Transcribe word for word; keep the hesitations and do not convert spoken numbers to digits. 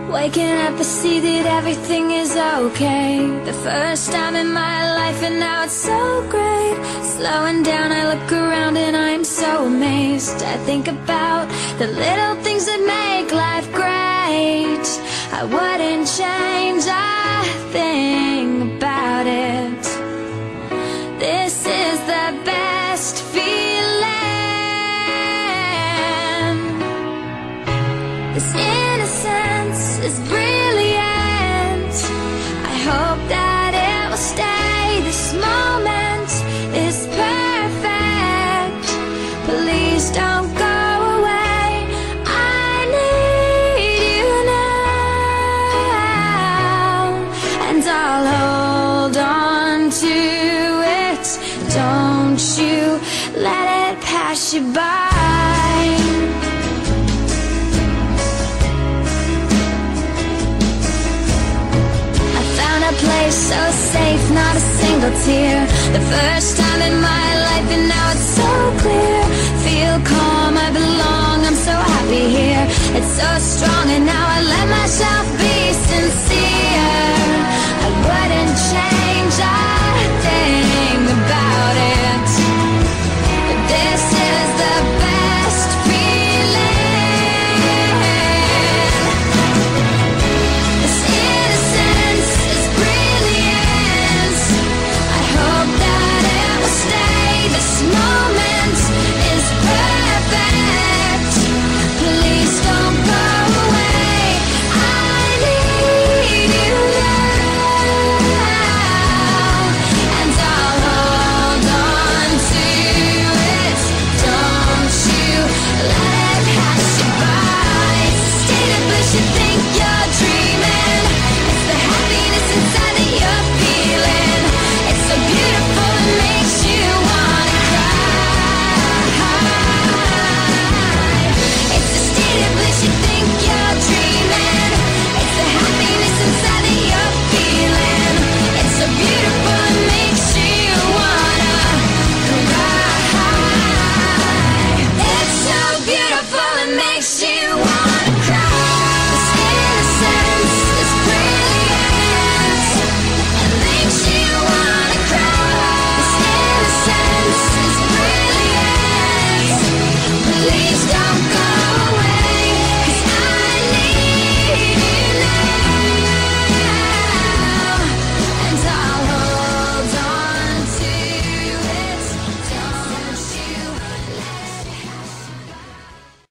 Waking up, I see that everything is okay. The first time in my life, and now it's so great. Slowing down, I look around and I'm so amazed. I think about the little things that make life great. I wouldn't change a thing about it. This is the best feeling. This innocence is brilliant. I hope that it will stay. This moment is perfect. Please don't go away. I need you now, and I'll hold on to it. Don't you let it pass you by. Place so safe, not a single tear. The first time in my life, and now it's so clear. Feel calm, I belong, I'm so happy here. It's so strong, and now I let myself go.